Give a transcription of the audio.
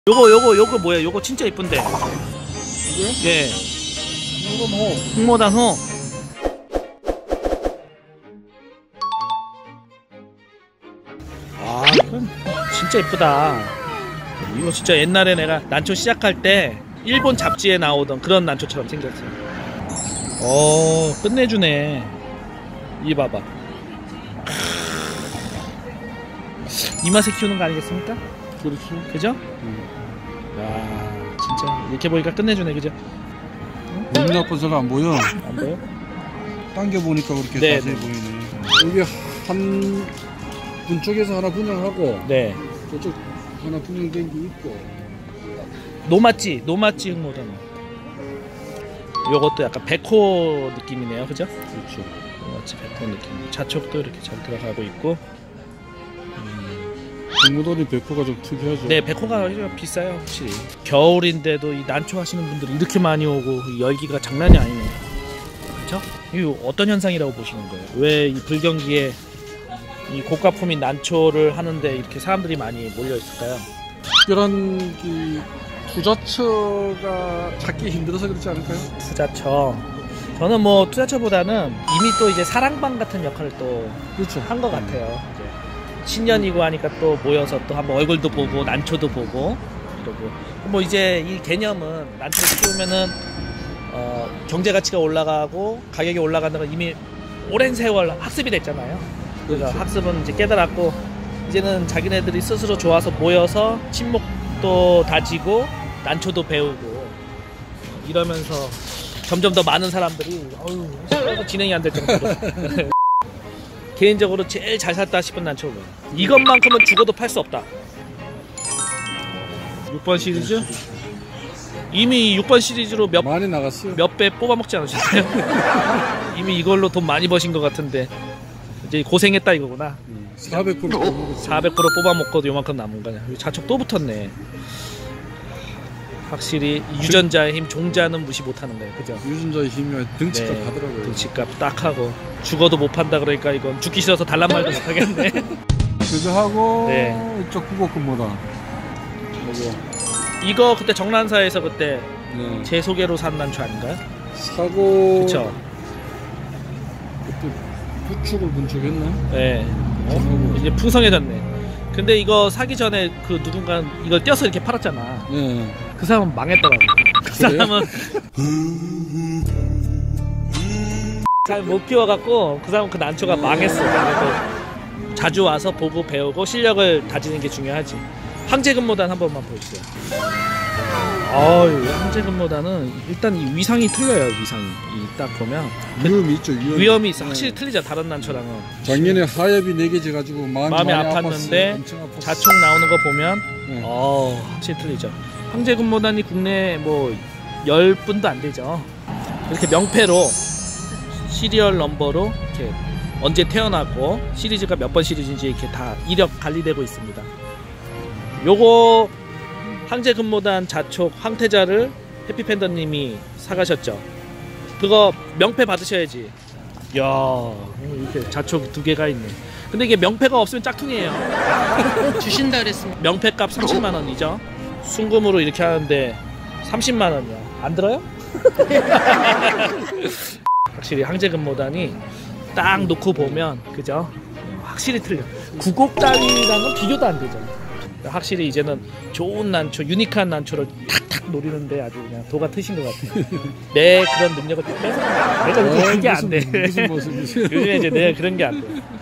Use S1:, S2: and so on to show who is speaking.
S1: 요거 뭐야? 요거 진짜 이쁜데.
S2: 이게?
S1: 예.
S2: 이건 호.
S1: 흑모단호. 아, 이건 진짜 이쁘다. 이거 진짜 옛날에 내가 난초 시작할 때 일본 잡지에 나오던 그런 난초처럼 생겼어요. 끝내주네. 이 봐봐. 이 맛에 키우는 거 아니겠습니까?
S2: 그렇죠.
S1: 그죠? 와, 진짜 이렇게 보니까 끝내주네, 그죠?
S2: 눈 나빠서는 안 보여.
S1: 안 보여?
S2: 당겨 보니까 그렇게
S1: 네,
S2: 자세히
S1: 네.
S2: 보이네. 이게 한 분쪽에서 하나 분양하고,
S1: 네.
S2: 저쪽 하나 분양된 게 있고.
S1: 노마찌 흑모단. 요것도 약간 백호 느낌이네요, 그죠?
S2: 그렇죠.
S1: 노마찌 백호 느낌. 자촉도 이렇게 잘 들어가고 있고.
S2: 흑모단이 백호가 좀 특이하죠.
S1: 네, 백호가 비싸요, 확실히. 겨울인데도 이 난초 하시는 분들이 이렇게 많이 오고 이 열기가 장난이 아니네요. 그렇죠? 이거 어떤 현상이라고 보시는 거예요? 왜 이 불경기에 이 고가품인 난초를 하는데 이렇게 사람들이 많이 몰려 있을까요?
S2: 특별한 이 투자처가 찾기 힘들어서 그렇지 않을까요?
S1: 투자처. 저는 뭐 투자처보다는 이미 또 이제 사랑방 같은 역할을 또
S2: 그렇죠.
S1: 한 것 같아요. 이제 신년이고 하니까 또 모여서 또 한번 얼굴도 보고 난초도 보고 이러고. 뭐 이제 이 개념은 난초를 키우면은 경제 가치가 올라가고 가격이 올라간다는 건 이미 오랜 세월 학습이 됐잖아요. 그래서
S2: 그렇죠.
S1: 학습은 이제 깨달았고 이제는 자기네들이 스스로 좋아서 모여서 친목도 다지고 난초도 배우고 이러면서 점점 더 많은 사람들이 진행이 안 될 정도로 개인적으로 제일 잘 샀다 싶은 난초는 이것만큼은 죽어도 팔 수 없다. 6번 시리즈? 이미 6번 시리즈로
S2: 많이 나갔어요.
S1: 몇 배 뽑아먹지 않으셨어요? 이미 이걸로 돈 많이 버신 것 같은데 이제 고생했다 이거구나.
S2: 400% 뽑아먹었어요.
S1: 400% 뽑아먹고도 요만큼 남은 거냐. 자촉 또 붙었네. 확실히 유전자의 힘, 종자는 무시 못하는 거예요, 그죠?
S2: 유전자의 힘이 등치값
S1: 네,
S2: 하더라고요.
S1: 등치값 딱 하고 죽어도 못 판다 그러니까 이건 죽기 싫어서 달란 말도 못 하겠네.
S2: 그거 하고
S1: 네.
S2: 이쪽 국어근무다.
S1: 이거 그때 정란사에서 그때
S2: 네.
S1: 제 소개로 산 난초 아닌가요?
S2: 사고.
S1: 그쵸?
S2: 그때 부축을 분축했나?
S1: 네. 이제 풍성해졌네. 근데 이거 사기 전에 그 누군가 이걸 떼어서 이렇게 팔았잖아.
S2: 네.
S1: 그 사람은 망했더라고. 그 사람은 잘 못 키워갖고 그 사람은 그 난초가 망했어. 그래도 자주 와서 보고 배우고 실력을 다지는 게 중요하지. 황제금모단 한 번만 보여주세요. 황제금모단은 일단 이 위상이 틀려요. 위상이 딱 보면
S2: 위험이 있죠.
S1: 위험이 있어. 확실히 틀리죠. 다른 난초랑은.
S2: 작년에 하엽이 4개 져가지고 마음이
S1: 아팠는데
S2: 아팠어요.
S1: 자촉 나오는 거 보면
S2: 네.
S1: 확실히 틀리죠. 황제금모단이 국내에 뭐 10분도 안 되죠. 이렇게 명패로 시리얼 넘버로 이렇게 언제 태어났고 시리즈가 몇 번 시리즈인지 이렇게 다 이력 관리되고 있습니다. 요거 황제금모단 자촉 황태자를 해피팬더님이 사가셨죠. 그거 명패 받으셔야지. 이야, 이렇게 자촉 2개가 있네. 근데 이게 명패가 없으면 짝퉁이에요.
S3: 주신다 그랬습니다.
S1: 명패값 30만원이죠. 순금으로 이렇게 하는데 30만원이야. 안 들어요? 확실히 황제금모단이 딱 놓고 보면 그죠? 확실히 틀려. 구곡 따위랑은 비교도 안 되죠. 확실히 이제는 좋은 난초, 유니크한 난초를 탁탁 노리는데 아주 그냥 도가 트신 것 같아요. 내 그런 능력을 뺏어. 내가 그게 안 돼.
S2: 무슨 모습이세요?
S1: 요즘에 이제 내가 그런 게 안 돼.